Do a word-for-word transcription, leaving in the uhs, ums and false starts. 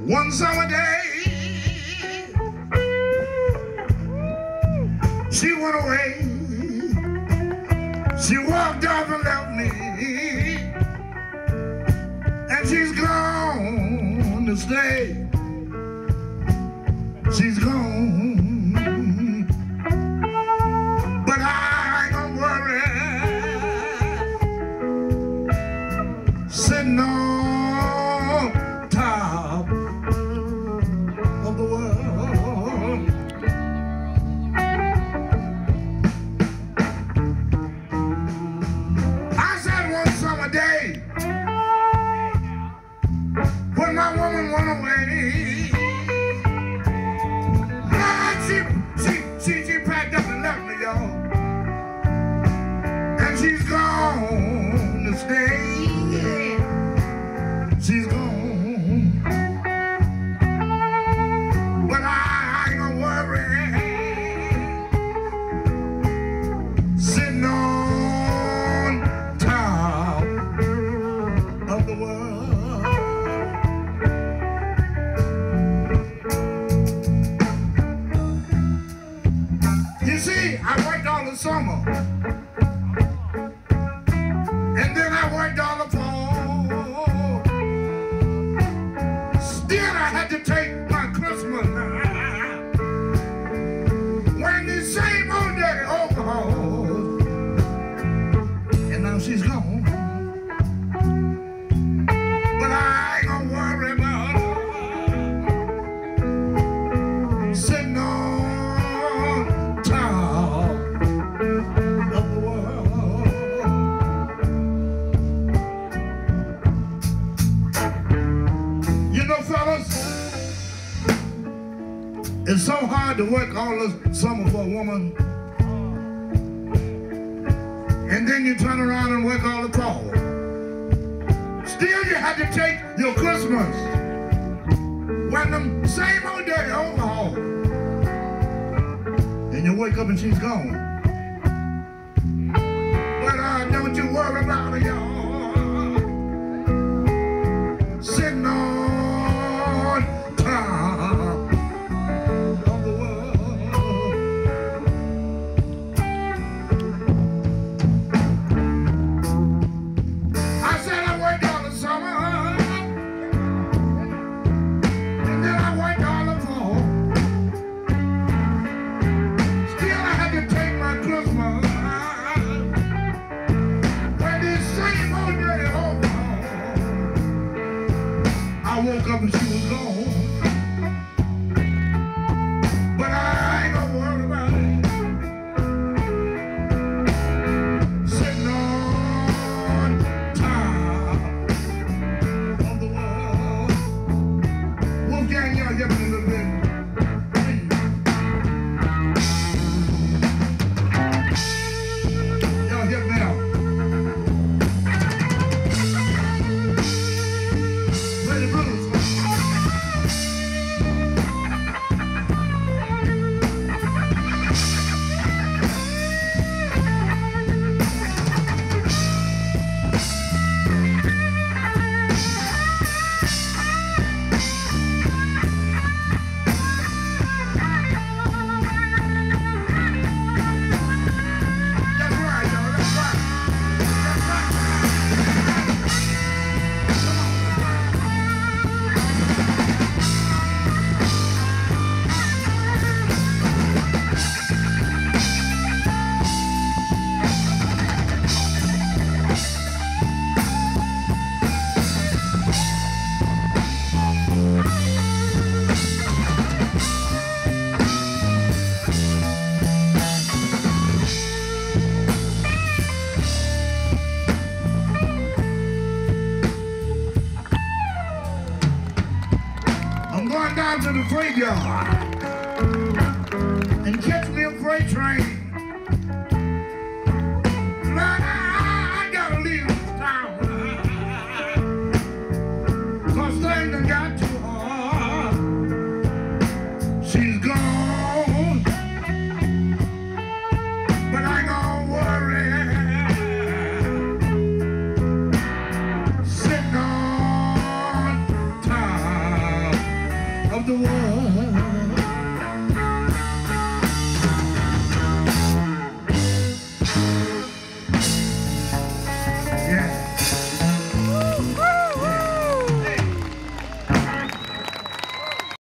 One summer day, she went away. She walked off and left me, and she's gone to stay. She's gone, but I ain't gonna worry. Sitting on top of the world. I said one summer day, when my woman went away, she, she, she, she packed up and left me, y'all. And she's gone to stay. She's gone, but I ain't gonna worry. Sitting on top of the world. You see, I worked all the summer, and then I worked all the fall. Still, I had to take my Christmas when this same old dirty overhaul, and now she's gone. But I ain't gonna worry about her. Sitting on top of the world. You know, fellas, it's so hard to work all this summer for a woman, and then you turn around and work all the fall. Still, you had to take your Christmas when them same old dirty overhaul, and you wake up and she's gone. But uh, don't you worry about her, y'all. Sitting on top of the world. I said I worked all the summer, and then I worked all the fall. Still, I had to take my Christmas when this same old dirty overhaul. I woke up and she was gone, but I ain't gonna worry about it. Sitting on top of the world. Wolfgang, y'all hear me a little bit. Please. Y'all hear me out. Play the blues. That's right, y'all. That's right. That's right. Come on, that's right. I'm going down to the graveyard and catch